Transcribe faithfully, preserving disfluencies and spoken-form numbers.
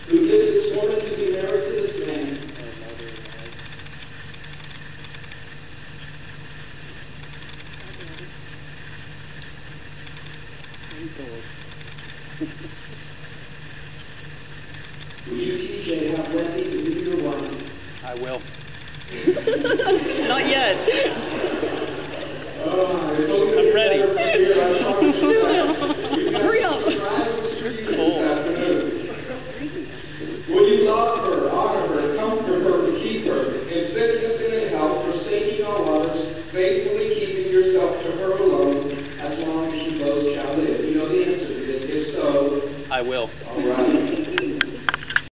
who gives this woman to be married to this man. Will you, T J, have Wendy to be your wife? I will. Not yet. Oh, I'm ready. Hurry up. You're cold. Will you love her, honor her, comfort her, and keep her, in sickness and in health, forsaking all others, faithfully keeping yourself to her alone, as long as she both shall live? You know the answer to this. If so, I will. all right.